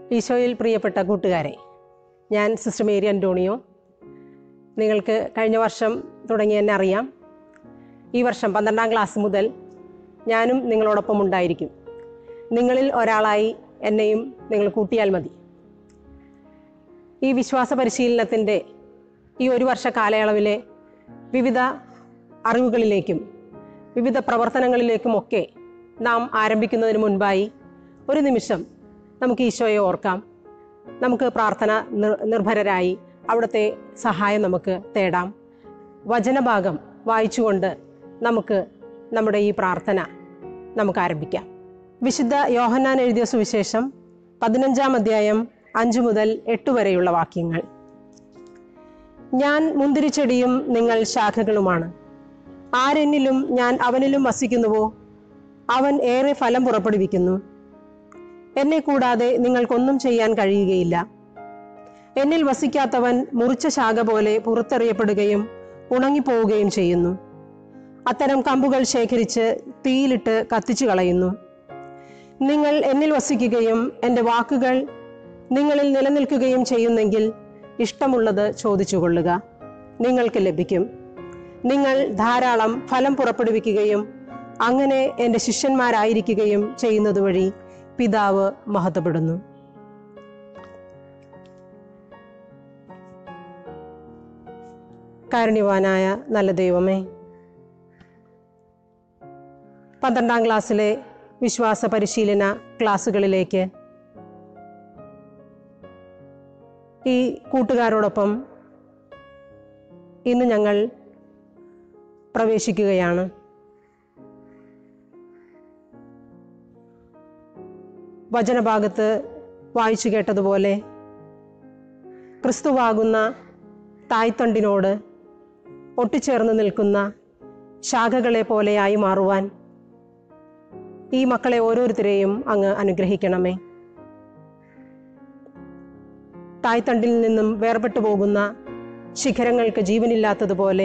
ഈശോയിൽ പ്രിയപ്പെട്ട കൂട്ടുകാരെ, ഞാൻ സിസ്റ്റർ മേരി അന്റോണിയോ. നിങ്ങൾക്ക് കഴിഞ്ഞ വർഷം തുടങ്ങി എന്നെ അറിയാം. ഈ വർഷം 12ാം ക്ലാസ് മുതൽ ഞാനും നിങ്ങളോടൊപ്പം ഉണ്ടായിരിക്കും. നിങ്ങളിൽ ഒരാളായി എന്നെയും നിങ്ങൾ കൂട്ടിയാൽ മതി. ഈ വിശ്വാസ പരിശീലനത്തിൻ്റെ ഈ ഒരു വർഷ കാലയളവിലെ വിവിധ അറിവുകളിലേക്കും വിവിധ പ്രവർത്തനങ്ങളിലേക്കുമൊക്കെ നാം ആരംഭിക്കുന്നതിന് മുൻപായി ഒരു നിമിഷം നമുക്ക് ഈശോയെ ഓർക്കാം. നമുക്ക് പ്രാർത്ഥന നിർഭരരായി അവിടുത്തെ സഹായം നമുക്ക് തേടാം. വചനഭാഗം വായിച്ചുകൊണ്ട് നമുക്ക് നമ്മുടെ ഈ പ്രാർത്ഥന നമുക്ക് ആരംഭിക്കാം. വിശുദ്ധ യോഹന്നാൻ എഴുതിയ സുവിശേഷം 15-ാം അധ്യായം 5 മുതൽ 8 വരെയുള്ള വാക്യങ്ങൾ. ഞാൻ മുന്തിരിച്ചെടിയും നിങ്ങൾ ശാഖകളുമാണ്. ആരെന്നിലും ഞാൻ അവനിലും വസിക്കുന്നുവോ അവൻ ഏറെ ഫലം പുറപ്പെടുവിക്കുന്നു. എന്നെ കൂടാതെ നിങ്ങൾക്കൊന്നും ചെയ്യാൻ കഴിയുകയില്ല. എന്നിൽ വസിക്കാത്തവൻ മുറിച്ച ശാഖ പോലെ പുറത്തെറിയപ്പെടുകയും ഉണങ്ങിപ്പോവുകയും ചെയ്യുന്നു. അത്തരം കമ്പുകൾ ശേഖരിച്ച് തീയിലിട്ട് കത്തിച്ചു കളയുന്നു. നിങ്ങൾ എന്നിൽ വസിക്കുകയും എൻ്റെ വാക്കുകൾ നിങ്ങളിൽ നിലനിൽക്കുകയും ചെയ്യുന്നെങ്കിൽ ഇഷ്ടമുള്ളത് ചോദിച്ചുകൊള്ളുക, നിങ്ങൾക്ക് ലഭിക്കും. നിങ്ങൾ ധാരാളം ഫലം പുറപ്പെടുവിക്കുകയും അങ്ങനെ എൻ്റെ ശിഷ്യന്മാരായിരിക്കുകയും ചെയ്യുന്നത് വഴി പിതാവ് മഹത്വപ്പെടുന്നു. കാരുണ്യവാനായ നല്ല ദൈവമേ, 12ാം ക്ലാസ്സിലെ വിശ്വാസ പരിശീലന ക്ലാസ്സുകളിലേക്ക് ഈ കൂട്ടുകാരോടൊപ്പം ഇന്ന് ഞങ്ങൾ പ്രവേശിക്കുകയാണ്. വചനഭാഗത്ത് വായിച്ചു കേട്ടതുപോലെ ക്രിസ്തുവാകുന്ന തായ്തണ്ടിനോട് ഒട്ടിച്ചേർന്ന് നിൽക്കുന്ന ശാഖകളെ പോലെയായി മാറുവാൻ ഈ മക്കളെ ഓരോരുത്തരെയും അങ്ങ് അനുഗ്രഹിക്കണമേ. തായ്തണ്ടിൽ നിന്നും വേർപെട്ടു പോകുന്ന ശിഖരങ്ങൾക്ക് ജീവനില്ലാത്തതുപോലെ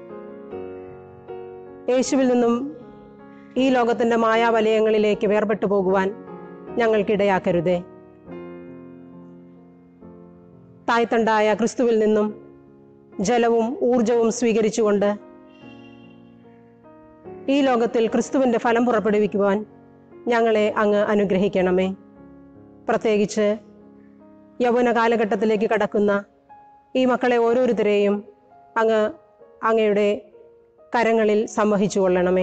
യേശുവിൽ നിന്നും ഈ ലോകത്തിൻ്റെ മായാവലയങ്ങളിലേക്ക് വേർപെട്ടു പോകുവാൻ ഞങ്ങൾക്കിടയാക്കരുതേ. തായ്തണ്ടായ ക്രിസ്തുവിൽ നിന്നും ജലവും ഊർജവും സ്വീകരിച്ചുകൊണ്ട് ഈ ലോകത്തിൽ ക്രിസ്തുവിൻ്റെ ഫലം പുറപ്പെടുവിക്കുവാൻ ഞങ്ങളെ അങ്ങ് അനുഗ്രഹിക്കണമേ. പ്രത്യേകിച്ച് യൗവന കാലഘട്ടത്തിലേക്ക് കടക്കുന്ന ഈ മക്കളെ ഓരോരുത്തരെയും അങ്ങയുടെ കരങ്ങളിൽ സംവഹിച്ചു കൊള്ളണമേ.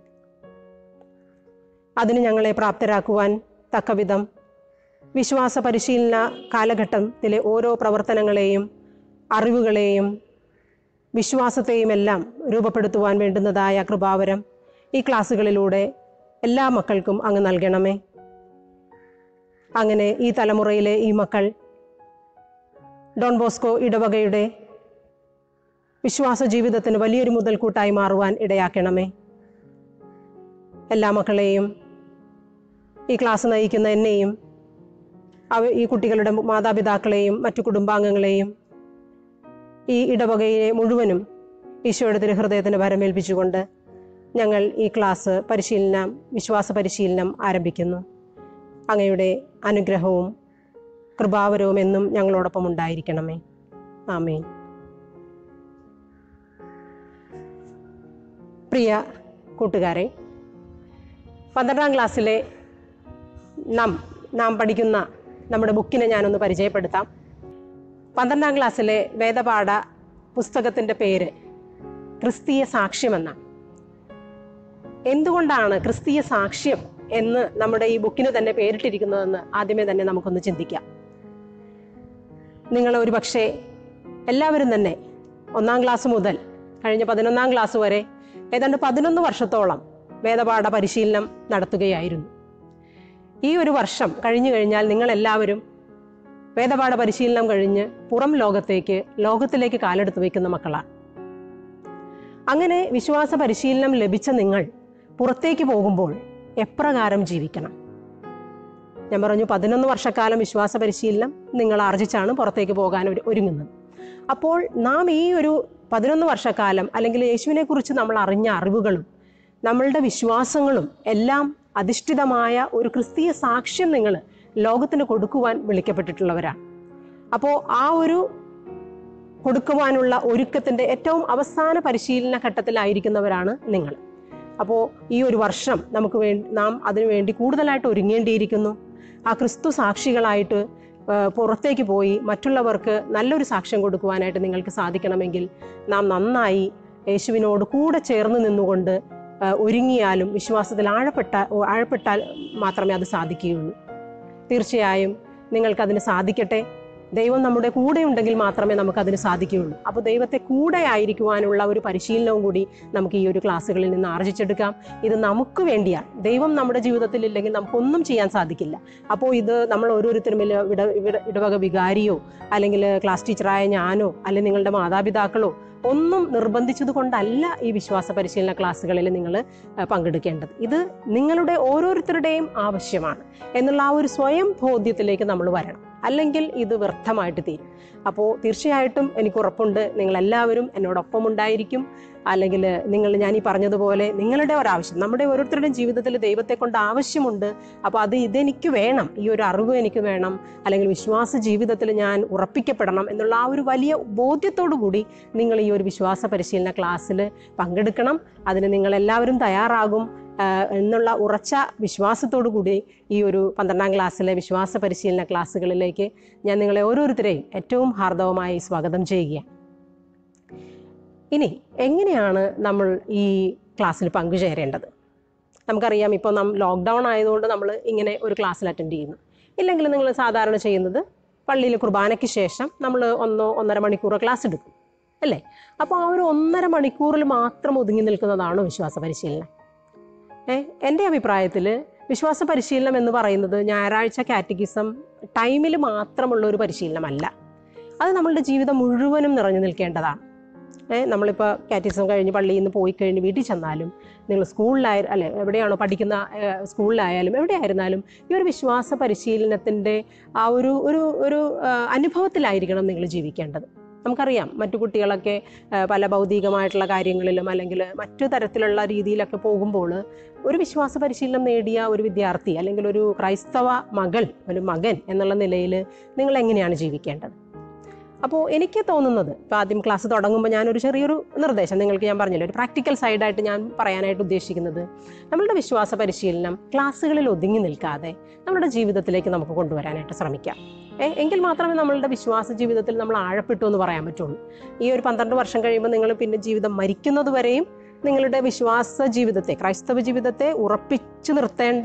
അതിന് ഞങ്ങളെ പ്രാപ്തരാക്കുവാൻ തക്കവിധം വിശ്വാസ പരിശീലന കാലഘട്ടത്തിലെ ഓരോ പ്രവർത്തനങ്ങളെയും അറിവുകളെയും വിശ്വാസത്തെയും എല്ലാം രൂപപ്പെടുത്തുവാൻ വേണ്ടുന്നതായ കൃപാവരം ഈ ക്ലാസ്സുകളിലൂടെ എല്ലാ മക്കൾക്കും അങ്ങ് നൽകണമേ. അങ്ങനെ ഈ തലമുറയിലെ ഈ മക്കൾ ഡോൺ ബോസ്കോ ഇടവകയുടെ വിശ്വാസ ജീവിതത്തിന് വലിയൊരു മുതൽക്കൂട്ടായി മാറുവാൻ ഇടയാക്കണമേ. എല്ലാ മക്കളെയും, ഈ ക്ലാസ് നയിക്കുന്ന എന്നെയും ഈ കുട്ടികളുടെ മാതാപിതാക്കളെയും മറ്റു കുടുംബാംഗങ്ങളെയും ഈ ഇടവകയെ മുഴുവനും ഈശോയുടെ തിരുഹൃദയത്തിന് വരമേൽപ്പിച്ചുകൊണ്ട് ഞങ്ങൾ ഈ ക്ലാസ് വിശ്വാസ പരിശീലനം ആരംഭിക്കുന്നു. അങ്ങയുടെ അനുഗ്രഹവും കൃപാവരവും എന്നും ഞങ്ങളോടൊപ്പം ഉണ്ടായിരിക്കണമേ. ആമേൻ. പ്രിയ കൂട്ടുകാരെ, 12ാം ക്ലാസ്സിലെ നാം പഠിക്കുന്ന നമ്മുടെ ബുക്കിനെ ഞാനൊന്ന് പരിചയപ്പെടുത്താം. 12ാം ക്ലാസ്സിലെ വേദപാഠ പുസ്തകത്തിൻ്റെ പേര് ക്രിസ്തീയ സാക്ഷ്യമെന്നാണ്. എന്തുകൊണ്ടാണ് ക്രിസ്തീയ സാക്ഷ്യം എന്ന് നമ്മുടെ ഈ ബുക്കിന് തന്നെ പേരിട്ടിരിക്കുന്നതെന്ന് ആദ്യമേ തന്നെ നമുക്കൊന്ന് ചിന്തിക്കാം. നിങ്ങൾ ഒരു പക്ഷേ എല്ലാവരും തന്നെ 1ാം ക്ലാസ് മുതൽ കഴിഞ്ഞ 11ാം ക്ലാസ് വരെ ഏതാണ്ട് 11 വർഷത്തോളം വേദപാഠ പരിശീലനം നടത്തുകയായിരുന്നു. ഈ ഒരു വർഷം കഴിഞ്ഞു കഴിഞ്ഞാൽ നിങ്ങളെല്ലാവരും വേദപാഠ പരിശീലനം കഴിഞ്ഞ് പുറം ലോകത്തിലേക്ക് കാലെടുത്ത് വയ്ക്കുന്ന മക്കളാണ്. അങ്ങനെ വിശ്വാസ പരിശീലനം ലഭിച്ച നിങ്ങൾ പുറത്തേക്ക് പോകുമ്പോൾ എപ്രകാരം ജീവിക്കണം? ഞാൻ പറഞ്ഞു, 11 വർഷക്കാലം വിശ്വാസ പരിശീലനം നിങ്ങൾ ആർജിച്ചാണ് പുറത്തേക്ക് പോകാൻ ഒരുങ്ങുന്നത്. അപ്പോൾ നാം ഈ ഒരു 11 വർഷക്കാലം അല്ലെങ്കിൽ യേശുവിനെ കുറിച്ച് നമ്മൾ അറിഞ്ഞ അറിവുകളും നമ്മളുടെ വിശ്വാസങ്ങളും എല്ലാം അധിഷ്ഠിതമായ ഒരു ക്രിസ്തീയ സാക്ഷ്യം നിങ്ങൾ ലോകത്തിന് കൊടുക്കുവാൻ വിളിക്കപ്പെട്ടിട്ടുള്ളവരാണ്. അപ്പോൾ ആ ഒരു കൊടുക്കുവാനുള്ള ഒരുക്കത്തിൻ്റെ ഏറ്റവും അവസാന പരിശീലന ഘട്ടത്തിലായിരിക്കുന്നവരാണ് നിങ്ങൾ. അപ്പോൾ ഈ ഒരു വർഷം നാം അതിനുവേണ്ടി കൂടുതലായിട്ട് ഒരുങ്ങേണ്ടിയിരിക്കുന്നു. ആ ക്രിസ്തു സാക്ഷികളായിട്ട് പുറത്തേക്ക് പോയി മറ്റുള്ളവർക്ക് നല്ലൊരു സാക്ഷ്യം കൊടുക്കുവാനായിട്ട് നിങ്ങൾക്ക് സാധിക്കണമെങ്കിൽ നാം നന്നായി യേശുവിനോട് കൂടെ ചേർന്ന് നിന്നുകൊണ്ട് ഒരുങ്ങിയാലും വിശ്വാസത്തിൽ ആഴപ്പെട്ടാൽ മാത്രമേ അത് സാധിക്കുകയുള്ളൂ. തീർച്ചയായും നിങ്ങൾക്കതിന് സാധിക്കട്ടെ. ദൈവം നമ്മുടെ കൂടെ ഉണ്ടെങ്കിൽ മാത്രമേ നമുക്കതിന് സാധിക്കുകയുള്ളൂ. അപ്പോൾ ദൈവത്തെ കൂടെ ആയിരിക്കുവാനുള്ള ഒരു പരിശീലനവും കൂടി നമുക്ക് ഈ ഒരു ക്ലാസ്സുകളിൽ നിന്ന് ആർജിച്ചെടുക്കാം. ഇത് നമുക്ക് വേണ്ടിയാണ്. ദൈവം നമ്മുടെ ജീവിതത്തിൽ ഇല്ലെങ്കിൽ നമുക്കൊന്നും ചെയ്യാൻ സാധിക്കില്ല. അപ്പോൾ ഇത് നമ്മൾ ഓരോരുത്തരും ഇടവക വികാരിയോ അല്ലെങ്കിൽ ക്ലാസ് ടീച്ചറായ ഞാനോ അല്ലെങ്കിൽ നിങ്ങളുടെ മാതാപിതാക്കളോ ഒന്നും നിർബന്ധിച്ചത് കൊണ്ടല്ല ഈ വിശ്വാസ പരിശീലന ക്ലാസ്സുകളിൽ നിങ്ങൾ പങ്കെടുക്കേണ്ടത്. ഇത് നിങ്ങളുടെ ഓരോരുത്തരുടെയും ആവശ്യമാണ് എന്നുള്ള ആ ഒരു സ്വയം ബോധ്യത്തിലേക്ക് നമ്മൾ വരണം. അല്ലെങ്കിൽ ഇത് വ്യർത്ഥമായിട്ട് തീരും. അപ്പോൾ തീർച്ചയായിട്ടും എനിക്ക് ഉറപ്പുണ്ട് നിങ്ങളെല്ലാവരും എന്നോടൊപ്പം ഉണ്ടായിരിക്കും. അല്ലെങ്കിൽ ഞാൻ ഈ പറഞ്ഞതുപോലെ നിങ്ങളുടെ ഒരാവശ്യം, നമ്മുടെ ഓരോരുത്തരുടെയും ജീവിതത്തിൽ ദൈവത്തെ കൊണ്ട് ആവശ്യമുണ്ട്. അപ്പോൾ ഇതെനിക്ക് വേണം, ഈ ഒരു അറിവ് എനിക്ക് വേണം, അല്ലെങ്കിൽ വിശ്വാസ ജീവിതത്തിൽ ഞാൻ ഉറപ്പിക്കപ്പെടണം എന്നുള്ള ആ ഒരു വലിയ ബോധ്യത്തോടു കൂടി നിങ്ങൾ ഈ ഒരു വിശ്വാസ പരിശീലന ക്ലാസ്സിൽ പങ്കെടുക്കണം. അതിന് നിങ്ങളെല്ലാവരും തയ്യാറാകും എന്നുള്ള ഉറച്ച വിശ്വാസത്തോടു കൂടി ഈ ഒരു 12ാം ക്ലാസ്സിലെ വിശ്വാസ പരിശീലന ക്ലാസ്സുകളിലേക്ക് ഞാൻ നിങ്ങളെ ഓരോരുത്തരെയും ഏറ്റവും ഹാർദവമായി സ്വാഗതം ചെയ്യുകയാണ്. ഇനി എങ്ങനെയാണ് നമ്മൾ ഈ ക്ലാസ്സിൽ പങ്കുചേരേണ്ടത്? നമുക്കറിയാം, ഇപ്പോൾ ലോക്ക്ഡൗൺ ആയതുകൊണ്ട് നമ്മൾ ഇങ്ങനെ ഒരു ക്ലാസ്സിൽ അറ്റൻഡ് ചെയ്യുന്നു. ഇല്ലെങ്കിൽ നിങ്ങൾ സാധാരണ ചെയ്യുന്നത് പള്ളിയിൽ കുർബാനയ്ക്ക് ശേഷം നമ്മൾ 1-1.5 മണിക്കൂർ ക്ലാസ് എടുക്കും, അല്ലേ? അപ്പോൾ ആ ഒരു 1.5 മണിക്കൂറിൽ മാത്രം ഒതുങ്ങി നിൽക്കുന്നതാണോ വിശ്വാസ പരിശീലനം? എൻ്റെ അഭിപ്രായത്തിൽ വിശ്വാസ പരിശീലനം എന്ന് പറയുന്നത് ഞായറാഴ്ച കാറ്റഗിസം ടൈമിൽ മാത്രമുള്ള ഒരു പരിശീലനമല്ല. അത് നമ്മളുടെ ജീവിതം മുഴുവനും നിറഞ്ഞു നിൽക്കേണ്ടതാണ്. നമ്മളിപ്പോൾ കാറ്റഗിസം കഴിഞ്ഞ് പള്ളിയിൽ നിന്ന് പോയി കഴിഞ്ഞ് വീട്ടിൽ ചെന്നാലും, നിങ്ങൾ സ്കൂളിലായാലും എവിടെയാണോ പഠിക്കുന്ന സ്കൂളിലായാലും എവിടെയായിരുന്നാലും ഈ ഒരു വിശ്വാസ പരിശീലനത്തിൻ്റെ ആ ഒരു അനുഭവത്തിലായിരിക്കണം നിങ്ങൾ ജീവിക്കേണ്ടത്. നമുക്കറിയാം, മറ്റു കുട്ടികളൊക്കെ പല ഭൗതികമായിട്ടുള്ള കാര്യങ്ങളിലും അല്ലെങ്കിൽ മറ്റു തരത്തിലുള്ള രീതിയിലൊക്കെ പോകുമ്പോൾ ഒരു വിശ്വാസ പരിശീലനം നേടിയ ഒരു വിദ്യാർത്ഥി അല്ലെങ്കിൽ ഒരു ക്രൈസ്തവ മകൻ എന്നുള്ള നിലയിൽ നിങ്ങൾ എങ്ങനെയാണ് ജീവിക്കേണ്ടത്? അപ്പോൾ എനിക്ക് തോന്നുന്നത്, ഇപ്പോൾ ആദ്യം ക്ലാസ് തുടങ്ങുമ്പോൾ ഞാനൊരു ചെറിയൊരു നിർദ്ദേശം നിങ്ങൾക്ക് ഞാൻ പറഞ്ഞില്ല, ഒരു പ്രാക്ടിക്കൽ സൈഡായിട്ട് ഞാൻ പറയാനായിട്ട് ഉദ്ദേശിക്കുന്നത്, നമ്മളുടെ വിശ്വാസ പരിശീലനം ക്ലാസ്സുകളിൽ ഒതുങ്ങി നിൽക്കാതെ നമ്മുടെ ജീവിതത്തിലേക്ക് നമുക്ക് കൊണ്ടുവരാനായിട്ട് ശ്രമിക്കാം. എങ്കിൽ മാത്രമേ നമ്മളുടെ വിശ്വാസ ജീവിതത്തിൽ നമ്മൾ ആഴപ്പെട്ടു എന്ന് പറയാൻ പറ്റുള്ളൂ. ഈ ഒരു 12 വർഷം കഴിയുമ്പോൾ നിങ്ങൾ പിന്നെ ജീവിതം മരിക്കുന്നത് വരെയും നിങ്ങളുടെ വിശ്വാസ ജീവിതത്തെ, ക്രൈസ്തവ ജീവിതത്തെ ഉറപ്പിച്ചു നിർത്തേണ്ട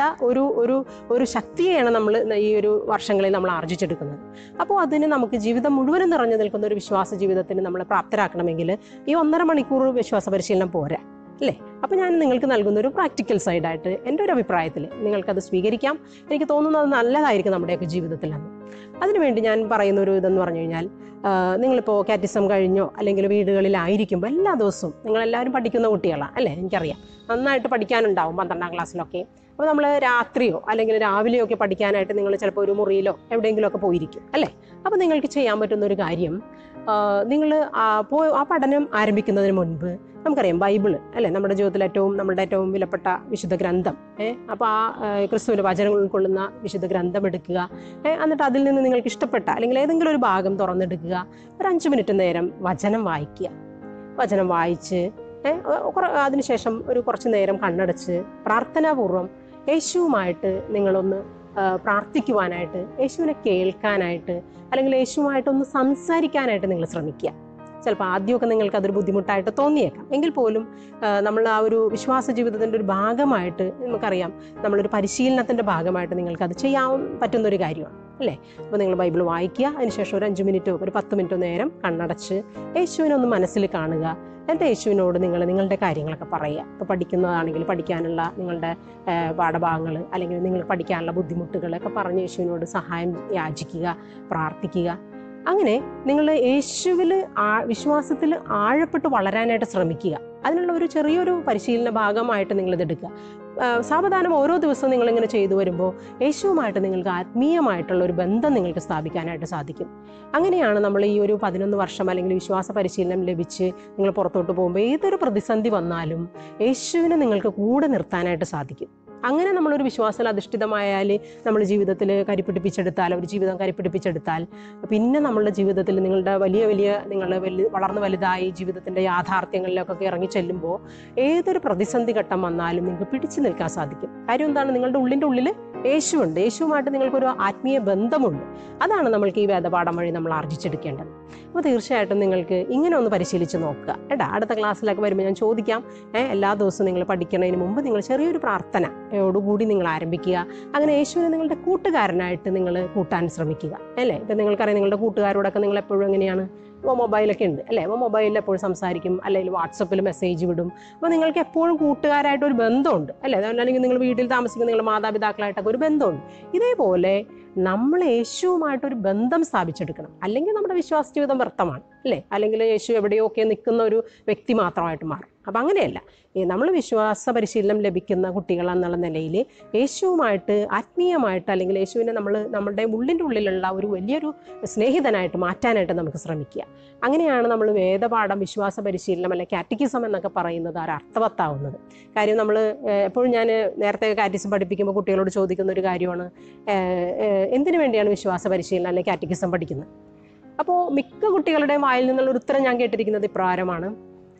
ഒരു ശക്തിയെയാണ് നമ്മൾ ഈ ഒരു വർഷങ്ങളിൽ നമ്മൾ ആർജിച്ചെടുക്കുന്നത്. അപ്പോൾ അതിന് നമുക്ക് ജീവിതം മുഴുവനും നിറഞ്ഞു നിൽക്കുന്ന ഒരു വിശ്വാസ ജീവിതത്തിന് നമ്മളെ പ്രാപ്തരാക്കണമെങ്കിൽ ഈ 1.5 മണിക്കൂർ വിശ്വാസ പരിശീലനം പോരാ, അല്ലേ? അപ്പോൾ ഞാൻ നിങ്ങൾക്ക് നൽകുന്ന ഒരു പ്രാക്ടിക്കൽ സൈഡായിട്ട് എൻ്റെ ഒരു അഭിപ്രായത്തിൽ നിങ്ങൾക്കത് സ്വീകരിക്കാം. എനിക്ക് തോന്നുന്നത് നല്ലതായിരിക്കും നമ്മുടെയൊക്കെ ജീവിതത്തിൽ നിന്ന്. അതിനുവേണ്ടി ഞാൻ പറയുന്ന ഒരു ഇതെന്ന് പറഞ്ഞു കഴിഞ്ഞാൽ, നിങ്ങളിപ്പോൾ കാറ്റഗിസം കഴിഞ്ഞോ അല്ലെങ്കിൽ വീടുകളിലായിരിക്കുമ്പോൾ എല്ലാ ദിവസവും നിങ്ങളെല്ലാവരും പഠിക്കുന്ന കുട്ടികളാണ്, അല്ലേ? എനിക്കറിയാം, നന്നായിട്ട് പഠിക്കാനുണ്ടാവും 12ാം ക്ലാസ്സിലൊക്കെ. അപ്പോൾ നമ്മൾ രാത്രിയോ അല്ലെങ്കിൽ രാവിലെയോ ഒക്കെ പഠിക്കാനായിട്ട് നിങ്ങൾ ചിലപ്പോൾ ഒരു മുറിയിലോ എവിടെയെങ്കിലുമൊക്കെ പോയിരിക്കും, അല്ലേ? അപ്പോൾ നിങ്ങൾക്ക് ചെയ്യാൻ പറ്റുന്ന ഒരു കാര്യം, നിങ്ങൾ ആ പഠനം ആരംഭിക്കുന്നതിന് മുൻപ് നമുക്കറിയാം ബൈബിള്, അല്ലേ? നമ്മുടെ ജീവിതത്തിൽ നമ്മുടെ ഏറ്റവും വിലപ്പെട്ട വിശുദ്ധ ഗ്രന്ഥം. അപ്പോൾ ആ ക്രിസ്തുവിൻ്റെ വചനങ്ങൾ ഉൾക്കൊള്ളുന്ന വിശുദ്ധ ഗ്രന്ഥം എടുക്കുക. എന്നിട്ട് അതിൽ നിന്ന് നിങ്ങൾക്ക് ഇഷ്ടപ്പെട്ട അല്ലെങ്കിൽ ഏതെങ്കിലും ഒരു ഭാഗം തുറന്നെടുക്കുക. ഒരു 5 മിനിറ്റ് നേരം വചനം വായിക്കുക. വചനം വായിച്ച് അതിനുശേഷം കുറച്ച് നേരം കണ്ണടച്ച് പ്രാർത്ഥനാപൂർവം യേശുവുമായിട്ട് നിങ്ങളൊന്ന് പ്രാർത്ഥിക്കുവാനായിട്ട്, യേശുവിനെ കേൾക്കാനായിട്ട് അല്ലെങ്കിൽ യേശുവുമായിട്ടൊന്ന് സംസാരിക്കാനായിട്ട് നിങ്ങൾ ശ്രമിക്കുക. ചിലപ്പോൾ ആദ്യമൊക്കെ നിങ്ങൾക്ക് അതൊരു ബുദ്ധിമുട്ടായിട്ട് തോന്നിയേക്കാം. എങ്കിൽ പോലും നമ്മൾ ആ ഒരു വിശ്വാസ ജീവിതത്തിൻ്റെ ഒരു ഭാഗമായിട്ട്, നമുക്കറിയാം, നമ്മളൊരു പരിശീലനത്തിൻ്റെ ഭാഗമായിട്ട് നിങ്ങൾക്കത് ചെയ്യാൻ പറ്റുന്നൊരു കാര്യമാണ്, അല്ലേ? അപ്പോൾ നിങ്ങൾ ബൈബിൾ വായിക്കുക. അതിനുശേഷം ഒരു 5 മിനിറ്റോ ഒരു 10 മിനിറ്റോ നേരം കണ്ണടച്ച് യേശുവിനെ ഒന്ന് മനസ്സിൽ കാണുക. എന്നിട്ട് യേശുവിനോട് നിങ്ങളുടെ കാര്യങ്ങളൊക്കെ പറയുക. ഇപ്പോൾ പഠിക്കുന്നതാണെങ്കിൽ പഠിക്കാനുള്ള നിങ്ങളുടെ പാഠഭാഗങ്ങൾ അല്ലെങ്കിൽ നിങ്ങൾ പഠിക്കാനുള്ള ബുദ്ധിമുട്ടുകളൊക്കെ പറഞ്ഞ് യേശുവിനോട് സഹായം യാചിക്കുക, പ്രാർത്ഥിക്കുക. അങ്ങനെ നിങ്ങൾ യേശുവിൽ വിശ്വാസത്തിൽ ആഴപ്പെട്ട് വളരാനായിട്ട് ശ്രമിക്കുക. അതിനുള്ള ഒരു ചെറിയൊരു പരിശീലന ഭാഗമായിട്ട് നിങ്ങളിതെടുക്കുക. സാവധാനം ഓരോ ദിവസവും നിങ്ങളിങ്ങനെ ചെയ്തു വരുമ്പോൾ യേശുവുമായിട്ട് നിങ്ങൾക്ക് ആത്മീയമായിട്ടുള്ള ഒരു ബന്ധം നിങ്ങൾക്ക് സ്ഥാപിക്കാനായിട്ട് സാധിക്കും. അങ്ങനെയാണ് നമ്മൾ ഈ ഒരു 11 വർഷം അല്ലെങ്കിൽ വിശ്വാസ പരിശീലനം ലഭിച്ച് നിങ്ങൾ പുറത്തോട്ട് പോകുമ്പോൾ ഏതൊരു പ്രതിസന്ധി വന്നാലും യേശുവിനെ നിങ്ങൾക്ക് കൂടെ നിർത്താനായിട്ട് സാധിക്കും. അങ്ങനെ നമ്മളൊരു വിശ്വാസത്തിൽ അധിഷ്ഠിതമായാൽ നമ്മൾ ജീവിതത്തിൽ കരിപ്പിടിപ്പിച്ചെടുത്താൽ, ഒരു ജീവിതം കരിപ്പിടിപ്പിച്ചെടുത്താൽ, പിന്നെ നമ്മളുടെ ജീവിതത്തിൽ നിങ്ങളുടെ നിങ്ങൾ വളർന്നു വലുതായി ജീവിതത്തിൻ്റെ യാഥാർത്ഥ്യങ്ങളിലൊക്കെ ഇറങ്ങി ചെല്ലുമ്പോൾ ഏതൊരു പ്രതിസന്ധി ഘട്ടം വന്നാലും നിങ്ങൾക്ക് പിടിച്ചു നിൽക്കാൻ സാധിക്കും. കാര്യം എന്താണ്? നിങ്ങളുടെ ഉള്ളിൽ യേശുവുണ്ട്. യേശുവുമായിട്ട് നിങ്ങൾക്കൊരു ആത്മീയ ബന്ധമുണ്ട്. അതാണ് നമ്മൾക്ക് ഈ വേദപാഠം വഴി നമ്മൾ ആർജിച്ചെടുക്കേണ്ടത്. അപ്പോൾ തീർച്ചയായിട്ടും നിങ്ങൾക്ക് ഇങ്ങനെ ഒന്ന് പരിശീലിച്ച് നോക്കുക കേട്ടോ. അടുത്ത ക്ലാസ്സിലൊക്കെ വരുമ്പോൾ ഞാൻ ചോദിക്കാം, എല്ലാ ദിവസവും നിങ്ങൾ പഠിക്കുന്നതിന് മുമ്പ് നിങ്ങൾ ചെറിയൊരു പ്രാർത്ഥനയോടുകൂടി നിങ്ങൾ ആരംഭിക്കുക. അങ്ങനെ യേശുവിനെ നിങ്ങളുടെ കൂട്ടുകാരനായിട്ട് നിങ്ങൾ കൂട്ടാൻ ശ്രമിക്കുക അല്ലേ. ഇപ്പം നിങ്ങൾക്കറിയാം, നിങ്ങളുടെ കൂട്ടുകാരോടൊക്കെ നിങ്ങൾ എപ്പോഴും എങ്ങനെയാണ്? മൊബൈലൊക്കെ ഉണ്ട് അല്ലേ. അപ്പോൾ മൊബൈലിൽ എപ്പോഴും സംസാരിക്കും, അല്ലെങ്കിൽ വാട്സപ്പിൽ മെസ്സേജ് വിടും. അപ്പോൾ നിങ്ങൾക്ക് എപ്പോഴും കൂട്ടുകാരായിട്ടൊരു ബന്ധമുണ്ട് അല്ലേ. അല്ലെങ്കിൽ നിങ്ങൾ വീട്ടിൽ താമസിക്കുന്ന നിങ്ങളുടെ മാതാപിതാക്കളായിട്ടൊക്കെ ഒരു ബന്ധമുണ്ട്. ഇതേപോലെ നമ്മൾ യേശുവുമായിട്ടൊരു ബന്ധം സ്ഥാപിച്ചെടുക്കണം. അല്ലെങ്കിൽ നമ്മുടെ വിശ്വാസ ജീവിതം വ്യർത്ഥമാണ് അല്ലേ. അല്ലെങ്കിൽ യേശു എവിടെയൊക്കെ നിൽക്കുന്ന ഒരു വ്യക്തി മാത്രമായിട്ട് മാറും. അപ്പം അങ്ങനെയല്ല. നമ്മൾ വിശ്വാസ പരിശീലനം ലഭിക്കുന്ന കുട്ടികൾ എന്നുള്ള നിലയിൽ യേശുവുമായിട്ട് ആത്മീയമായിട്ട്, അല്ലെങ്കിൽ യേശുവിനെ നമ്മളുടെ ഉള്ളിലുള്ള ഒരു വലിയൊരു സ്നേഹിതനായിട്ട് മാറ്റാനായിട്ട് നമുക്ക് ശ്രമിക്കുക. അങ്ങനെയാണ് നമ്മൾ വേദപാഠം, വിശ്വാസ പരിശീലനം അല്ലെങ്കിൽ കാറ്റക്കിസം എന്നൊക്കെ പറയുന്നത് അർത്ഥവത്താവുന്നത്. കാര്യം നമ്മൾ എപ്പോഴും ഞാൻ നേരത്തെ കാറ്റക്കിസം പഠിപ്പിക്കുമ്പോൾ കുട്ടികളോട് ചോദിക്കുന്ന ഒരു കാര്യമാണ്, എന്തിനു വേണ്ടിയാണ് വിശ്വാസ പരിശീലനം അല്ലെങ്കിൽ കാറ്റക്കിസം പഠിക്കുന്നത്? അപ്പോൾ മിക്ക കുട്ടികളുടെയും വായിൽ നിന്നുള്ളൊരു ഉത്തരം ഞാൻ കേട്ടിരിക്കുന്നത് ഇപ്രകാരമാണ്,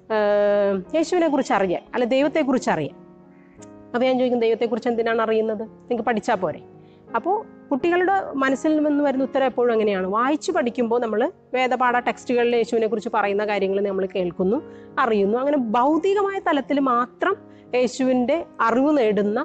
യേശുവിനെ കുറിച്ച് അറിയാൻ, അല്ലെ ദൈവത്തെക്കുറിച്ച് അറിയാൻ. അപ്പോൾ ഞാൻ ചോദിക്കും, ദൈവത്തെക്കുറിച്ച് എന്തിനാണ് അറിയുന്നത്? നിങ്ങൾക്ക് പഠിച്ചാൽ പോരെ? അപ്പോൾ കുട്ടികളുടെ മനസ്സിൽ നിന്ന് വരുന്ന ഉത്തരം എപ്പോഴും എങ്ങനെയാണ്? വായിച്ച് പഠിക്കുമ്പോൾ നമ്മൾ വേദപാഠ ടെക്സ്റ്റുകളിൽ യേശുവിനെ കുറിച്ച് പറയുന്ന കാര്യങ്ങൾ നമ്മൾ കേൾക്കുന്നു, അറിയുന്നു. അങ്ങനെ ഭൗതികമായ തലത്തിൽ മാത്രം യേശുവിൻ്റെ അറിവ് നേടുന്ന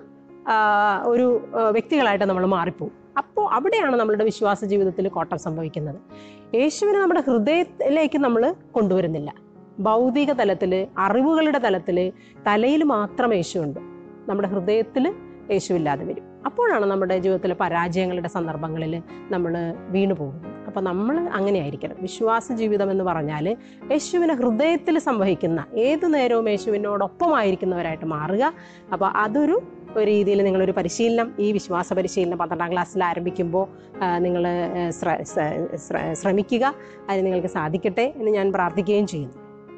ഒരു വ്യക്തികളായിട്ട് നമ്മൾ മാറിപ്പോകും. അപ്പോൾ അവിടെയാണ് നമ്മളുടെ വിശ്വാസ ജീവിതത്തിൽ കോട്ടം സംഭവിക്കുന്നത്. യേശുവിനെ നമ്മുടെ ഹൃദയത്തിലേക്ക് നമ്മൾ കൊണ്ടുവരുന്നില്ല. ഭൗതിക തലത്തിൽ, അറിവുകളുടെ തലത്തിൽ, തലയിൽ മാത്രം യേശുവുണ്ട്, നമ്മുടെ ഹൃദയത്തിൽ യേശുവില്ലാതെ വരും. അപ്പോഴാണ് നമ്മുടെ ജീവിതത്തിലെ പരാജയങ്ങളുടെ സന്ദർഭങ്ങളിൽ നമ്മൾ വീണു പോകുന്നത്. അപ്പോൾ നമ്മൾ അങ്ങനെ ആയിരിക്കണം. വിശ്വാസ ജീവിതം എന്ന് പറഞ്ഞാൽ യേശുവിനെ ഹൃദയത്തിൽ സംവഹിക്കുന്ന, ഏതു നേരവും യേശുവിനോടൊപ്പമായിരിക്കുന്നവരായിട്ട് മാറുക. അപ്പോൾ അതൊരു രീതിയിൽ നിങ്ങളൊരു പരിശീലനം, ഈ വിശ്വാസ പരിശീലനം 12ാം ക്ലാസ്സിൽ ആരംഭിക്കുമ്പോൾ നിങ്ങൾ ശ്രമിക്കുക. അതിന് നിങ്ങൾക്ക് സാധിക്കട്ടെ എന്ന് ഞാൻ പ്രാർത്ഥിക്കുകയും ചെയ്യുന്നു.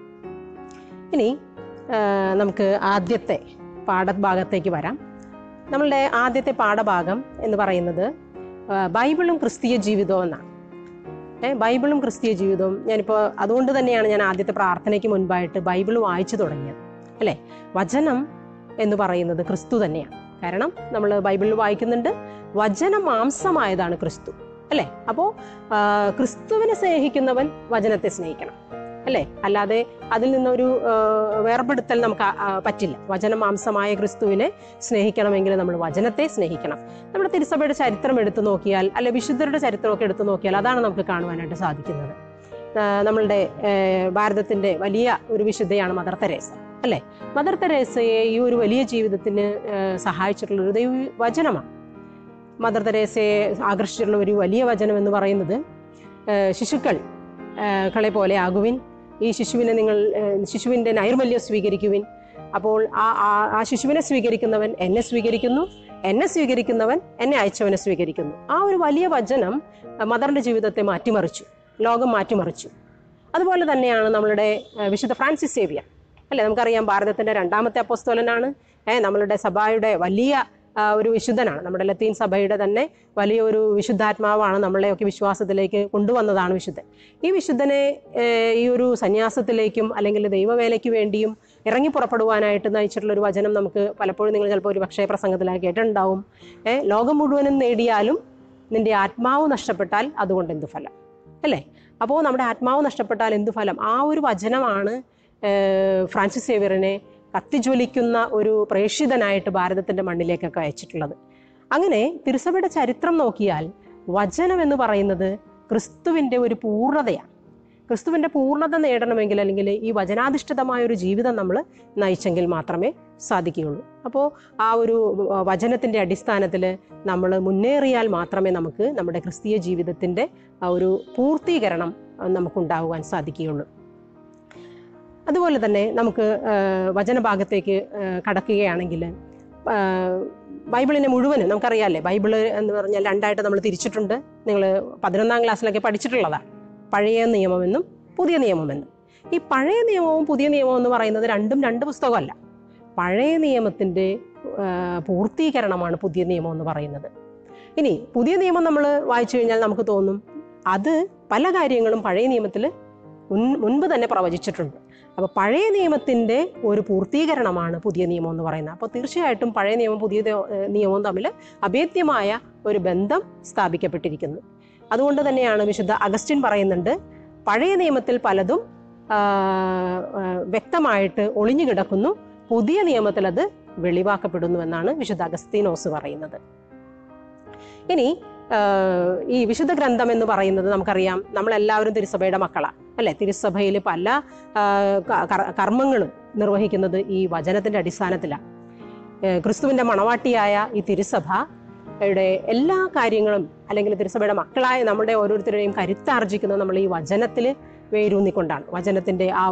ഇനി നമുക്ക് ആദ്യത്തെ പാഠഭാഗത്തേക്ക് വരാം. നമ്മളുടെ ആദ്യത്തെ പാഠഭാഗം എന്ന് പറയുന്നത് ബൈബിളും ക്രിസ്തീയ ജീവിതവും എന്നാണ്. ബൈബിളും ക്രിസ്തീയ ജീവിതവും ഞാനിപ്പോൾ അതുകൊണ്ട് തന്നെയാണ് ഞാൻ ആദ്യത്തെ പ്രാർത്ഥനയ്ക്ക് മുൻപായിട്ട് ബൈബിൾ വായിച്ചു തുടങ്ങിയത് അല്ലേ. വചനം എന്ന് പറയുന്നത് ക്രിസ്തു തന്നെയാണ്. കാരണം നമ്മൾ ബൈബിളിൽ വായിക്കുന്നുണ്ട്, വചനം മാംസമായതാണ് ക്രിസ്തു അല്ലേ. അപ്പോൾ ക്രിസ്തുവിനെ സ്നേഹിക്കുന്നവൻ വചനത്തെ സ്നേഹിക്കണം അല്ലേ. അല്ലാതെ അതിൽ നിന്നൊരു വേർപെടുത്തൽ നമുക്ക് പറ്റില്ല. വചനം മാംസമായ ക്രിസ്തുവിനെ സ്നേഹിക്കണമെങ്കിൽ നമ്മൾ വചനത്തെ സ്നേഹിക്കണം. നമ്മുടെ തിരുസഭയുടെ ചരിത്രം എടുത്തു നോക്കിയാൽ, അല്ലെ വിശുദ്ധരുടെ ചരിത്രമൊക്കെ എടുത്തു നോക്കിയാൽ അതാണ് നമുക്ക് കാണുവാനായിട്ട് സാധിക്കുന്നത്. നമ്മളുടെ ഭാരതത്തിൻ്റെ വലിയ ഒരു വിശുദ്ധയാണ് മദർ തെരേസ അല്ലേ. മദർ തെരേസയെ ഈ ഒരു വലിയ ജീവിതത്തിന് സഹായിച്ചിട്ടുള്ളൊരു വചനമാണ്. മദർ തെരേസയെ ആകർഷിച്ചിട്ടുള്ള ഒരു വലിയ വചനം എന്ന് പറയുന്നത്, ശിശുക്കളെ പോലെ ആകുവിൻ, ഈ ശിശുവിൻ്റെ നൈർമല്യം സ്വീകരിക്കുവിൻ. അപ്പോൾ ആ ശിശുവിനെ സ്വീകരിക്കുന്നവൻ എന്നെ സ്വീകരിക്കുന്നു, എന്നെ സ്വീകരിക്കുന്നവൻ എന്നെ അയച്ചവനെ സ്വീകരിക്കുന്നു. ആ ഒരു വലിയ വചനം മദറിൻ്റെ ജീവിതത്തെ മാറ്റിമറിച്ചു, ലോകം മാറ്റിമറിച്ചു. അതുപോലെ തന്നെയാണ് നമ്മളുടെ വിശുദ്ധ ഫ്രാൻസിസ് സേവിയർ അല്ലേ. നമുക്കറിയാം, ഭാരതത്തിൻ്റെ 2ാമത്തെ അപ്പോസ്തലനാണ്. നമ്മളുടെ സഭയുടെ വലിയ ഒരു വിശുദ്ധനാണ്. നമ്മുടെ ലത്തീൻ സഭയുടെ തന്നെ വലിയ ഒരു വിശുദ്ധാത്മാവാണ്. നമ്മളെയൊക്കെ വിശ്വാസത്തിലേക്ക് കൊണ്ടുവന്നതാണ് വിശുദ്ധൻ. ഈ വിശുദ്ധനെ ഈ ഒരു സന്യാസത്തിലേക്കും അല്ലെങ്കിൽ ദൈവവേലയ്ക്ക് വേണ്ടിയും ഇറങ്ങി പുറപ്പെടുവാനായിട്ട് നയിച്ചിട്ടുള്ള ഒരു വചനം നമുക്ക് പലപ്പോഴും നിങ്ങൾ ചിലപ്പോൾ ഒരു പക്ഷേ പ്രസംഗത്തിലായി കേട്ടിട്ടുണ്ടാവും. ലോകം മുഴുവനും നേടിയാലും നിന്റെ ആത്മാവ് നഷ്ടപ്പെട്ടാൽ അതുകൊണ്ട് എന്തു ഫലം അല്ലേ. അപ്പോൾ നമ്മുടെ ആത്മാവ് നഷ്ടപ്പെട്ടാൽ എന്തു ഫലം? ആ ഒരു വചനമാണ് ഫ്രാൻസിസ് സേവിയറിനെ കത്തിജ്വലിക്കുന്ന ഒരു പ്രേക്ഷിതനായിട്ട് ഭാരതത്തിൻ്റെ മണ്ണിലേക്കൊക്കെ അയച്ചിട്ടുള്ളത്. അങ്ങനെ തിരുസഭയുടെ ചരിത്രം നോക്കിയാൽ വചനം എന്ന് പറയുന്നത് ക്രിസ്തുവിൻ്റെ ഒരു പൂർണ്ണതയാണ്. ക്രിസ്തുവിൻ്റെ പൂർണ്ണത നേടണമെങ്കിൽ, അല്ലെങ്കിൽ ഈ വചനാധിഷ്ഠിതമായ ഒരു ജീവിതം നമ്മൾ നയിച്ചെങ്കിൽ മാത്രമേ സാധിക്കുകയുള്ളൂ. അപ്പോൾ ആ ഒരു വചനത്തിൻ്റെ അടിസ്ഥാനത്തിൽ നമ്മൾ മുന്നേറിയാൽ മാത്രമേ നമുക്ക് നമ്മുടെ ക്രിസ്തീയ ജീവിതത്തിൻ്റെ ആ ഒരു പൂർത്തീകരണം നമുക്കുണ്ടാകുവാൻ സാധിക്കുകയുള്ളൂ. അതുപോലെ തന്നെ നമുക്ക് വചനഭാഗത്തേക്ക് കടക്കുകയാണെങ്കിൽ, ബൈബിളിനെ മുഴുവനും നമുക്കറിയാമല്ലേ, ബൈബിള് എന്ന് പറഞ്ഞാൽ 2ആയിട്ട് നമ്മൾ തിരിച്ചിട്ടുണ്ട്. നിങ്ങൾ 11ാം ക്ലാസ്സിലൊക്കെ പഠിച്ചിട്ടുള്ളതാണ്, പഴയ നിയമമെന്നും പുതിയ നിയമമെന്നും. ഈ പഴയ നിയമവും പുതിയ നിയമവും എന്ന് പറയുന്നത് രണ്ടും 2 പുസ്തകമല്ല. പഴയ നിയമത്തിൻ്റെ പൂർത്തീകരണമാണ് പുതിയ നിയമം എന്ന് പറയുന്നത്. ഇനി പുതിയ നിയമം നമ്മൾ വായിച്ചു കഴിഞ്ഞാൽ നമുക്ക് തോന്നും അത് പല കാര്യങ്ങളും പഴയ നിയമത്തിൽ മുൻപ് തന്നെ പ്രവചിച്ചിട്ടുണ്ട്. അപ്പോൾ പഴയ നിയമത്തിൻ്റെ ഒരു പൂർത്തീകരണമാണ് പുതിയ നിയമം എന്ന് പറയുന്നത്. അപ്പോൾ തീർച്ചയായിട്ടും പഴയ നിയമവും പുതിയ നിയമവും തമ്മിൽ അഭേദ്യമായ ഒരു ബന്ധം സ്ഥാപിക്കപ്പെട്ടിരിക്കുന്നു. അതുകൊണ്ട് തന്നെയാണ് വിശുദ്ധ അഗസ്റ്റിൻ പറയുന്നുണ്ട്, പഴയ നിയമത്തിൽ പലതും വ്യക്തമായിട്ട് ഒളിഞ്ഞു കിടക്കുന്നു, പുതിയ നിയമത്തിൽ അത് വെളിവാക്കപ്പെടുന്നു എന്നാണ് വിശുദ്ധ അഗസ്തീനോസ് പറയുന്നത്. ഇനി ഈ വിശുദ്ധ ഗ്രന്ഥം എന്ന് പറയുന്നത് നമുക്കറിയാം, നമ്മളെല്ലാവരും തിരുസഭയുടെ മക്കളാണ് അല്ലെ. തിരുസഭയിൽ പല കർമ്മങ്ങളും നിർവഹിക്കുന്നത് ഈ വചനത്തിന്റെ അടിസ്ഥാനത്തിലാണ്. ക്രിസ്തുവിന്റെ മണവാട്ടിയായ ഈ തിരുസഭയുടെ എല്ലാ കാര്യങ്ങളും അല്ലെങ്കിൽ തിരുസഭയുടെ മക്കളായ നമ്മുടെ ഓരോരുത്തരുടെയും കരുത്താർജിക്കുന്നത് നമ്മൾ ഈ വചനത്തിൽ വേരൂന്നിക്കൊണ്ടാണ്. വചനത്തിന്റെ ആ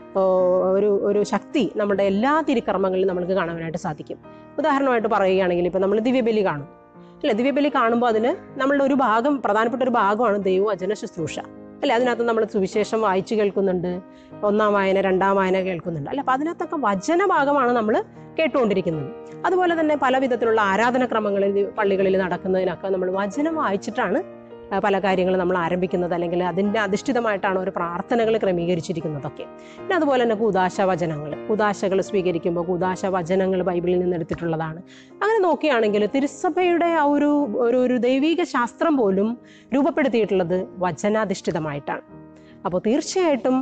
ഒരു ശക്തി നമ്മുടെ എല്ലാ തിരുക്കർമ്മങ്ങളിലും നമുക്ക് കാണാനായിട്ട് സാധിക്കും. ഉദാഹരണമായിട്ട് പറയുകയാണെങ്കിൽ ഇപ്പം നമ്മൾ ദിവ്യബലി കാണും അല്ലെ. ദിവ്യബലി കാണുമ്പോൾ അതിന് നമ്മളുടെ ഒരു ഭാഗം, പ്രധാനപ്പെട്ട ഒരു ഭാഗമാണ് ദൈവവചന ശുശ്രൂഷ അല്ലെ. അതിനകത്ത് നമ്മൾ സുവിശേഷം വായിച്ചു കേൾക്കുന്നുണ്ട്, 1-ാം വായന 2-ാം വായന കേൾക്കുന്നുണ്ട് അല്ലെ. അപ്പം അതിനകത്തൊക്കെ വചന ഭാഗമാണ് നമ്മൾ കേട്ടുകൊണ്ടിരിക്കുന്നത്. അതുപോലെ തന്നെ പല വിധത്തിലുള്ള ആരാധനക്രമങ്ങളിൽ പള്ളികളിൽ നടക്കുന്നതിനൊക്കെ നമ്മൾ വചനം വായിച്ചിട്ടാണ് പല കാര്യങ്ങൾ നമ്മൾ ആരംഭിക്കുന്നത്, അല്ലെങ്കിൽ അതിൻ്റെ അധിഷ്ഠിതമായിട്ടാണ് ഒരു പ്രാർത്ഥനകൾ ക്രമീകരിച്ചിരിക്കുന്നതൊക്കെ. പിന്നെ അതുപോലെ തന്നെ കൂദാശകൾ സ്വീകരിക്കുമ്പോൾ കൂദാശ വചനങ്ങൾ ബൈബിളിൽ നിന്ന് എടുത്തിട്ടുള്ളതാണ്. അങ്ങനെ നോക്കുകയാണെങ്കിൽ തിരുസഭയുടെ ആ ഒരു ദൈവിക ശാസ്ത്രം പോലും രൂപപ്പെടുത്തിയിട്ടുള്ളത് വചനാധിഷ്ഠിതമായിട്ടാണ്. അപ്പോൾ തീർച്ചയായിട്ടും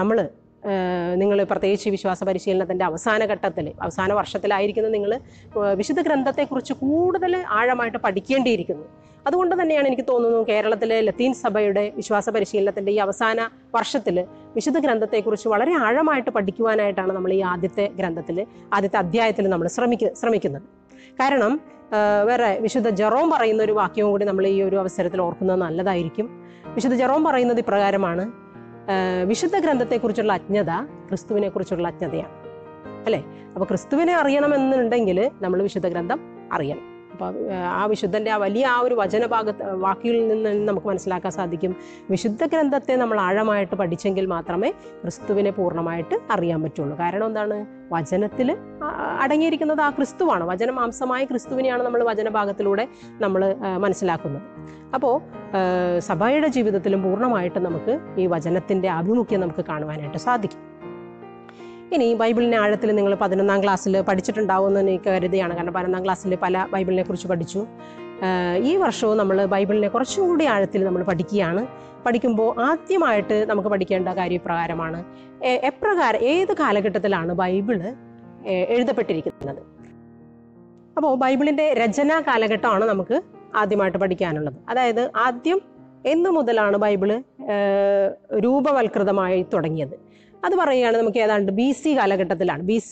നിങ്ങൾ പ്രത്യേകിച്ച് വിശ്വാസ പരിശീലനത്തിൻ്റെ അവസാന വർഷത്തിലായിരിക്കുന്ന നിങ്ങൾ വിശുദ്ധ ഗ്രന്ഥത്തെക്കുറിച്ച് കൂടുതൽ ആഴമായിട്ട് പഠിക്കേണ്ടിയിരിക്കുന്നു. അതുകൊണ്ട് തന്നെയാണ് എനിക്ക് തോന്നുന്നു കേരളത്തിലെ ലത്തീൻ സഭയുടെ വിശ്വാസ പരിശീലനത്തിൻ്റെ ഈ അവസാന വർഷത്തിൽ വിശുദ്ധ ഗ്രന്ഥത്തെക്കുറിച്ച് വളരെ ആഴമായിട്ട് പഠിക്കുവാനായിട്ടാണ് നമ്മൾ ഈ ആദ്യത്തെ അധ്യായത്തിൽ നമ്മൾ ശ്രമിക്കുന്നത്. കാരണം വേറെ വിശുദ്ധ ജെറോം പറയുന്ന ഒരു വാക്യവും കൂടി നമ്മൾ ഈ ഒരു അവസരത്തിൽ ഓർക്കുന്നത് നല്ലതായിരിക്കും. വിശുദ്ധ ജെറോം പറയുന്നത് ഇപ്രകാരമാണ്: വിശുദ്ധ ഗ്രന്ഥത്തെക്കുറിച്ചുള്ള അജ്ഞത ക്രിസ്തുവിനെ കുറിച്ചുള്ള അജ്ഞതയാണ് അല്ലേ. അപ്പോൾ ക്രിസ്തുവിനെ അറിയണമെന്നുണ്ടെങ്കിൽ നമ്മൾ വിശുദ്ധ ഗ്രന്ഥം അറിയണം. അപ്പോൾ ആ വിശുദ്ധൻ്റെ ആ വലിയ ഒരു വാക്കുകളിൽ നിന്ന് നമുക്ക് മനസ്സിലാക്കാൻ സാധിക്കും, വിശുദ്ധ ഗ്രന്ഥത്തെ നമ്മൾ ആഴമായിട്ട് പഠിച്ചെങ്കിൽ മാത്രമേ ക്രിസ്തുവിനെ പൂർണ്ണമായിട്ട് അറിയാൻ പറ്റുള്ളൂ. കാരണം എന്താണ്? വചനത്തിൽ അടങ്ങിയിരിക്കുന്നത് ആ ക്രിസ്തുവാണ്. വചനമാംസമായ ക്രിസ്തുവിനെയാണ് നമ്മൾ വചനഭാഗത്തിലൂടെ നമ്മൾ മനസ്സിലാക്കുന്നത്. അപ്പോൾ സഭയുടെ ജീവിതത്തിലും പൂർണ്ണമായിട്ട് നമുക്ക് ഈ വചനത്തിൻ്റെ ആഭിമുഖ്യം നമുക്ക് കാണുവാനായിട്ട് സാധിക്കും. ഇനി ബൈബിളിനെ ആഴത്തിൽ നിങ്ങൾ 11-ാം ക്ലാസ്സിൽ പഠിച്ചിട്ടുണ്ടാവുമെന്ന് എനിക്ക് കരുതിയാണ്. കാരണം 11-ാം ക്ലാസ്സിൽ പല ബൈബിളിനെ കുറിച്ച് പഠിച്ചു. ഈ വർഷവും നമ്മൾ ബൈബിളിനെ കുറച്ചും കൂടി ആഴത്തിൽ നമ്മൾ പഠിക്കുമ്പോൾ ആദ്യമായിട്ട് നമുക്ക് പഠിക്കേണ്ട കാര്യപ്രകാരമാണ് ഏത് കാലഘട്ടത്തിലാണ് ബൈബിള് എഴുതപ്പെട്ടിരിക്കുന്നത്. അപ്പോൾ ബൈബിളിൻ്റെ രചനാ കാലഘട്ടമാണ് നമുക്ക് ആദ്യമായിട്ട് പഠിക്കാനുള്ളത്. അതായത് ആദ്യം എന്നു മുതലാണ് ബൈബിള് രൂപവൽകൃതമായി തുടങ്ങിയത്. അത് പറയുകയാണ് നമുക്ക് ഏതാണ്ട് BC കാലഘട്ടത്തിലാണ്. BC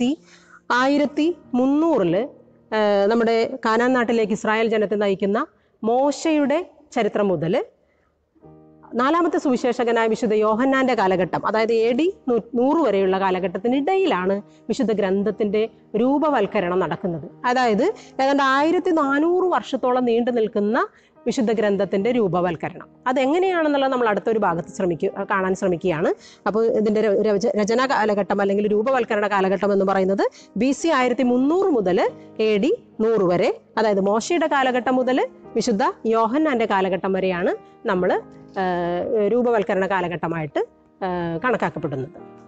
1300 നമ്മുടെ കാനാൻ നാട്ടിലേക്ക് ഇസ്രായേൽ ജനത്തെ നയിക്കുന്ന മോശയുടെ ചരിത്രം മുതൽ 4-ാമത്തെ സുവിശേഷകനായ വിശുദ്ധ യോഹന്നാന്റെ കാലഘട്ടം, അതായത് AD 100 വരെയുള്ള കാലഘട്ടത്തിനിടയിലാണ് വിശുദ്ധ ഗ്രന്ഥത്തിന്റെ രൂപവൽക്കരണം നടക്കുന്നത്. അതായത് ഏതാണ്ട് 1400 വർഷത്തോളം നീണ്ടു നിൽക്കുന്ന വിശുദ്ധ ഗ്രന്ഥത്തിന്റെ രൂപവൽക്കരണം. അതെങ്ങനെയാണെന്നുള്ളത് നമ്മൾ അടുത്തൊരു ഭാഗത്ത് കാണാൻ ശ്രമിക്കുകയാണ്. അപ്പോൾ ഇതിന്റെ രചനാ കാലഘട്ടം അല്ലെങ്കിൽ രൂപവൽക്കരണ കാലഘട്ടം എന്ന് പറയുന്നത് BC 1300 മുതൽ AD 100 വരെ, അതായത് മോശയുടെ കാലഘട്ടം മുതൽ വിശുദ്ധ യോഹന്നാന്റെ കാലഘട്ടം വരെയാണ് നമ്മൾ രൂപവൽക്കരണ കാലഘട്ടമായിട്ട് കണക്കാക്കപ്പെടുന്നത്.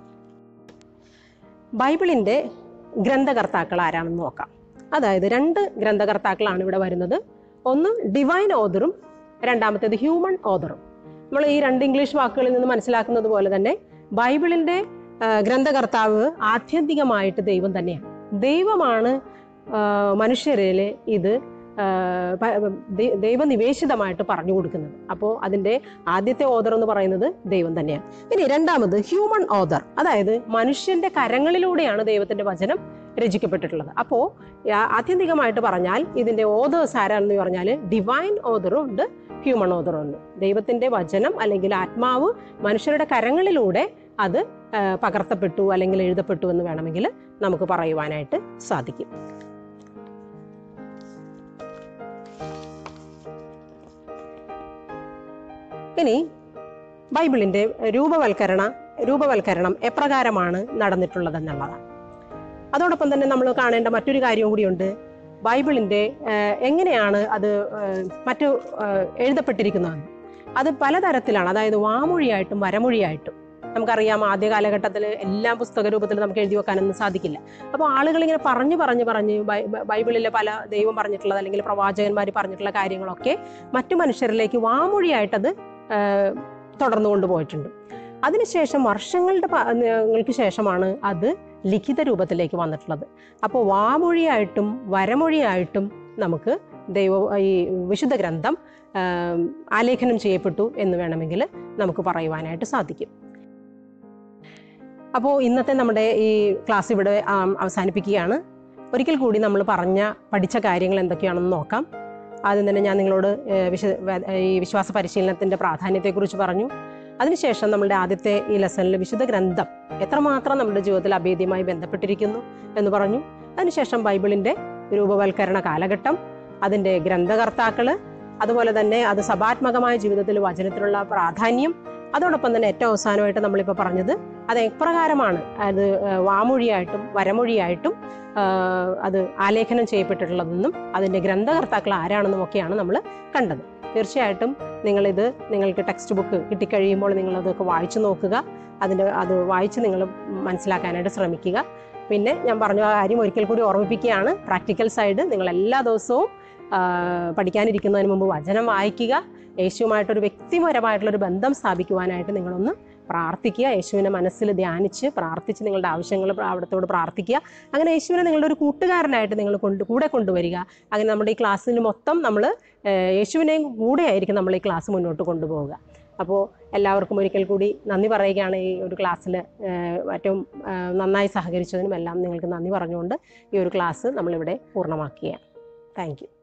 ബൈബിളിന്റെ ഗ്രന്ഥകർത്താക്കൾ ആരാണെന്ന് നോക്കാം. അതായത് 2 ഗ്രന്ഥകർത്താക്കളാണ് ഇവിടെ വരുന്നത്. ഒന്ന് ഡിവൈൻ ഓതറും രണ്ടാമത്തേത് ഹ്യൂമൻ ഓതറും. നമ്മൾ ഈ 2 ഇംഗ്ലീഷ് വാക്കുകളിൽ നിന്ന് മനസ്സിലാക്കുന്നത് പോലെ തന്നെ ബൈബിളിന്റെ ഗ്രന്ഥകർത്താവ് ആത്യന്തികമായിട്ട് ദൈവം തന്നെയാണ്. ദൈവമാണ് മനുഷ്യരിലെ ഇത് ദൈവനിവേശിതമായിട്ട് പറഞ്ഞു കൊടുക്കുന്നത്. അപ്പോൾ അതിൻ്റെ ആദ്യത്തെ ഓതർ എന്ന് പറയുന്നത് ദൈവം തന്നെയാണ്. ഇനി രണ്ടാമത് ഹ്യൂമൻ ഓതർ, അതായത് മനുഷ്യന്റെ കരങ്ങളിലൂടെയാണ് ദൈവത്തിന്റെ വചനം രചിക്കപ്പെട്ടിട്ടുള്ളത്. അപ്പോൾ ആത്യന്തികമായിട്ട് പറഞ്ഞാൽ ഇതിന്റെ ഓതേഴ്സ് ആരാണെന്ന് പറഞ്ഞാൽ ഡിവൈൻ ഓതറും ഉണ്ട്, ഹ്യൂമൻ ഓതറും ഉണ്ട്. ദൈവത്തിന്റെ വചനം അല്ലെങ്കിൽ ആത്മാവ് മനുഷ്യരുടെ കരങ്ങളിലൂടെ അത് പകർത്തപ്പെട്ടു അല്ലെങ്കിൽ എഴുതപ്പെട്ടു എന്ന് വേണമെങ്കിൽ നമുക്ക് പറയുവാനായിട്ട് സാധിക്കും. ഇനി ബൈബിളിന്റെ രൂപവൽക്കരണം എപ്രകാരമാണ് നടന്നിട്ടുള്ളതെന്നുള്ളതാണ്. അതോടൊപ്പം തന്നെ നമ്മൾ കാണേണ്ട മറ്റൊരു കാര്യവും കൂടിയുണ്ട്. ബൈബിളിൻ്റെ എങ്ങനെയാണ് അത് മറ്റു എഴുതപ്പെട്ടിരിക്കുന്നതെന്ന്. അത് പലതരത്തിലാണ്, അതായത് വാമൊഴിയായിട്ടും വരമൊഴിയായിട്ടും. നമുക്കറിയാം ആദ്യ കാലഘട്ടത്തിൽ എല്ലാം പുസ്തക രൂപത്തിൽ നമുക്ക് എഴുതി വെക്കാനൊന്നും സാധിക്കില്ല. അപ്പോൾ ആളുകളിങ്ങനെ പറഞ്ഞ് ബൈബിളിലെ പല ദൈവം പറഞ്ഞിട്ടുള്ളത് അല്ലെങ്കിൽ പ്രവാചകന്മാർ പറഞ്ഞിട്ടുള്ള കാര്യങ്ങളൊക്കെ മറ്റു മനുഷ്യരിലേക്ക് വാമൊഴിയായിട്ടത് തുടർന്നു കൊണ്ടുപോയിട്ടുണ്ട്. അതിനുശേഷം വർഷങ്ങൾക്ക് ശേഷമാണ് അത് ലിഖിത രൂപത്തിലേക്ക് വന്നിട്ടുള്ളത്. അപ്പോൾ വാമൊഴിയായിട്ടും വരമൊഴിയായിട്ടും നമുക്ക് ഈ വിശുദ്ധ ഗ്രന്ഥം ആലേഖനം ചെയ്യപ്പെട്ടു എന്ന് വേണമെങ്കിൽ നമുക്ക് പറയുവാനായിട്ട് സാധിക്കും. അപ്പോൾ ഇന്നത്തെ നമ്മുടെ ഈ ക്ലാസ് ഇവിടെ അവസാനിപ്പിക്കുകയാണ്. ഒരിക്കൽ കൂടി നമ്മൾ പഠിച്ച കാര്യങ്ങൾ എന്തൊക്കെയാണെന്ന് നോക്കാം. ആദ്യം തന്നെ ഞാൻ നിങ്ങളോട് ഈ വിശ്വാസ പരിശീലനത്തിൻ്റെ പ്രാധാന്യത്തെക്കുറിച്ച് പറഞ്ഞു. അതിനുശേഷം നമ്മളുടെ ആദ്യത്തെ ഈ ലെസണിൽ വിശുദ്ധ ഗ്രന്ഥം എത്രമാത്രം നമ്മുടെ ജീവിതത്തിൽ അഭേദ്യമായി ബന്ധപ്പെട്ടിരിക്കുന്നു എന്ന് പറഞ്ഞു. അതിനുശേഷം ബൈബിളിൻ്റെ രൂപവൽക്കരണ കാലഘട്ടം, അതിൻ്റെ ഗ്രന്ഥകർത്താക്കൾ, അതുപോലെ തന്നെ അത് സഭാത്മകമായ ജീവിതത്തിൽ വചനത്തിലുള്ള പ്രാധാന്യം, അതോടൊപ്പം തന്നെ ഏറ്റവും അവസാനമായിട്ട് നമ്മളിപ്പോൾ പറഞ്ഞത് അത് എപ്രകാരമാണ് അത് വാമൊഴിയായിട്ടും വരമൊഴിയായിട്ടും അത് ആലേഖനം ചെയ്യപ്പെട്ടിട്ടുള്ളതെന്നും അതിൻ്റെ ഗ്രന്ഥകർത്താക്കൾ ആരാണെന്നും ഒക്കെയാണ് നമ്മൾ കണ്ടത്. തീർച്ചയായിട്ടും നിങ്ങൾക്ക് ടെക്സ്റ്റ് ബുക്ക് കിട്ടിക്കഴിയുമ്പോൾ നിങ്ങളതൊക്കെ വായിച്ചു നോക്കുക. അത് വായിച്ച് നിങ്ങൾ മനസ്സിലാക്കാനായിട്ട് ശ്രമിക്കുക. പിന്നെ ഞാൻ പറഞ്ഞ കാര്യം ഒരിക്കൽ കൂടി ഓർമ്മിപ്പിക്കുകയാണ്, പ്രാക്ടിക്കൽ സൈഡ് നിങ്ങൾ എല്ലാ ദിവസവും പഠിക്കാനിരിക്കുന്നതിന് മുമ്പ് വചനം വായിക്കുക. യേശുവുമായിട്ടൊരു വ്യക്തിപരമായിട്ടുള്ളൊരു ബന്ധം സ്ഥാപിക്കുവാനായിട്ട് നിങ്ങളൊന്ന് പ്രാർത്ഥിക്കുക. യേശുവിനെ മനസ്സിൽ ധ്യാനിച്ച് പ്രാർത്ഥിച്ച് നിങ്ങളുടെ ആവശ്യങ്ങൾ അവിടത്തോട് പ്രാർത്ഥിക്കുക. അങ്ങനെ യേശുവിനെ നിങ്ങളുടെ ഒരു കൂട്ടുകാരനായിട്ട് നിങ്ങൾ കൂടെ കൊണ്ടുവരിക. അങ്ങനെ നമ്മുടെ ഈ ക്ലാസ്സിന് മൊത്തം നമ്മൾ യേശുവിനെയും കൂടെ ആയിരിക്കും നമ്മൾ ഈ ക്ലാസ് മുന്നോട്ട് കൊണ്ടുപോവുക. അപ്പോൾ എല്ലാവർക്കും ഒരിക്കൽ കൂടി നന്ദി പറയുകയാണ്. ഈ ഒരു ക്ലാസ്സിൽ ഏറ്റവും നന്നായി സഹകരിച്ചതിനും എല്ലാം നിങ്ങൾക്ക് നന്ദി പറഞ്ഞുകൊണ്ട് ഈ ഒരു ക്ലാസ് നമ്മളിവിടെ പൂർണ്ണമാക്കുകയാണ്. Thank you.